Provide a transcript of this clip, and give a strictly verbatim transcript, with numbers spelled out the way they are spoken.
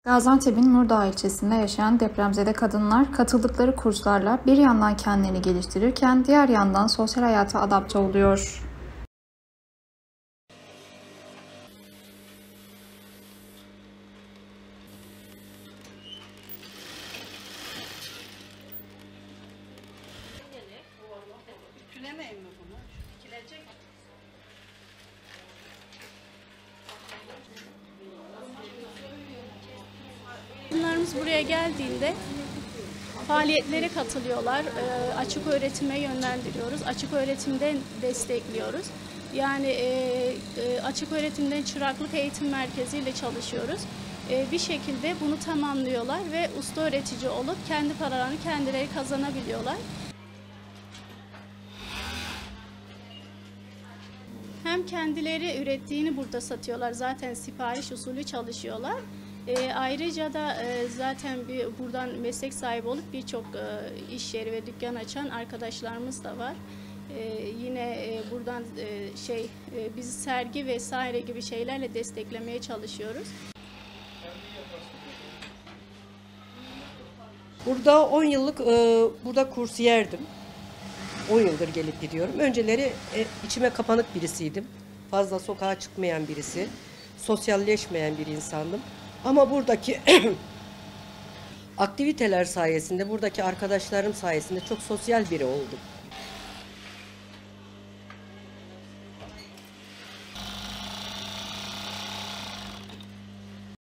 Gaziantep'in Nurdağ ilçesinde yaşayan depremzede kadınlar katıldıkları kurslarla bir yandan kendilerini geliştirirken diğer yandan sosyal hayata adapte oluyor. Ütülemeyin mi bunu? Dikilecek. Kadınlarımız buraya geldiğinde faaliyetlere katılıyorlar. E, açık öğretime yönlendiriyoruz. Açık öğretimden destekliyoruz. Yani e, e, açık öğretimden çıraklık eğitim merkeziyle çalışıyoruz. E, bir şekilde bunu tamamlıyorlar ve usta öğretici olup kendi paralarını kendileri kazanabiliyorlar. Hem kendileri ürettiğini burada satıyorlar. Zaten sipariş usulü çalışıyorlar. E, ayrıca da e, zaten bir buradan meslek sahibi olup birçok e, iş yeri ve dükkan açan arkadaşlarımız da var. E, yine e, buradan e, şey e, biz sergi vesaire gibi şeylerle desteklemeye çalışıyoruz. Burada on yıllık e, burada kursiyerdim. on yıldır gelip gidiyorum. Önceleri e, içime kapanık birisiydim. Fazla sokağa çıkmayan birisi. Sosyalleşmeyen bir insandım. Ama buradaki aktiviteler sayesinde, buradaki arkadaşlarım sayesinde çok sosyal biri oldum.